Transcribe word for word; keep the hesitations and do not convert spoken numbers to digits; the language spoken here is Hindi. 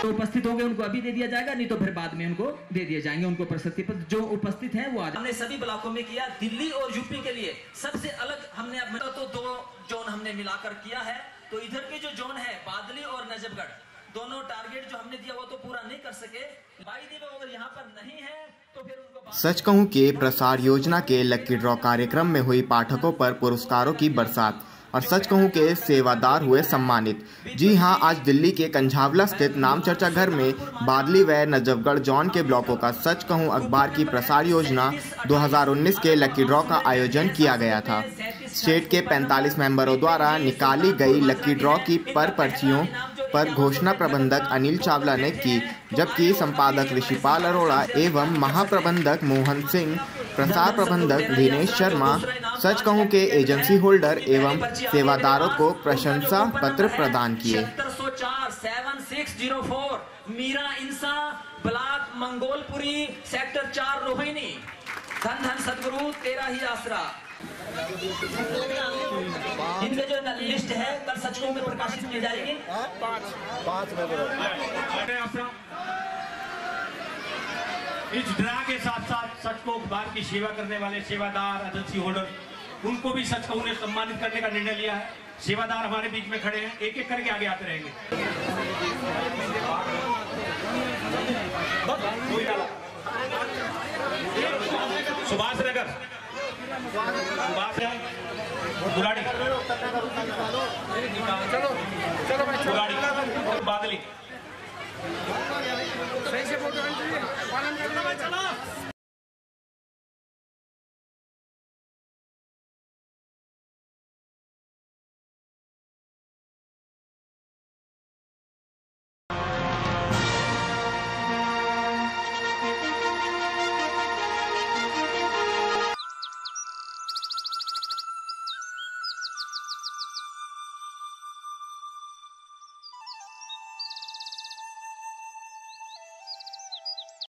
उपस्थित होंगे उनको अभी दे दिया जाएगा, नहीं तो फिर बाद में उनको दे दिए जाएंगे उनको प्रशस्ति पत्र। जो उपस्थित है वो आज हमने सभी ब्लॉकों में किया। दिल्ली और यूपी के लिए सबसे अलग हमने अब तो दो जोन हमने मिलाकर किया है। तो इधर के जो जोन है बादली और नजफगढ़, दोनों टारगेट जो हमने दिया वो तो पूरा नहीं कर सके। बाई दी अगर यहाँ पर नहीं है तो फिर उनको सच कहूं के प्रसार योजना के लकी ड्रॉ कार्यक्रम में हुई पाठकों पर पुरस्कारों की बरसात और सच कहूं के सेवादार हुए सम्मानित। जी हां, आज दिल्ली के कंझावला स्थित नामचर्चा घर में बादली व नजफगढ़ जॉन के ब्लॉकों का सच कहूं अखबार की प्रसार योजना दो हज़ार उन्नीस के लकी ड्रॉ का आयोजन किया गया था। स्टेट के पैंतालीस मेंबरों द्वारा निकाली गई लकी ड्रॉ की पर पर्चियों पर घोषणा प्रबंधक अनिल चावला ने की, जबकि संपादक ऋषिपाल अरोड़ा एवं महाप्रबंधक मोहन सिंह, प्रसार प्रबंधक दिनेश शर्मा, सच कहूं के एजेंसी होल्डर एवं सेवादारों को प्रशंसा पत्र प्रदान किए। मीरा इंसा ब्लॉक मंगोलपुरी सेक्टर चार रोहिणी। धन धन सदगुरु तेरा ही आसरा। इनके जो लिस्ट है कल सचिवों में प्रकाशित की जाएगी। पाँच पाँच इस ड्रा के साथ साथ सच को अखबार की सेवा करने वाले सेवादार एजेंसी होल्डर, उनको भी सच कहूं ने सम्मानित करने का निर्णय लिया है। सेवादार हमारे बीच में खड़े हैं, एक एक करके आगे आते रहेंगे। सुभाष नगर, सुभाष गुलाड़ी, चलो चलो गुलाड़ी, बादली, सही से फोटो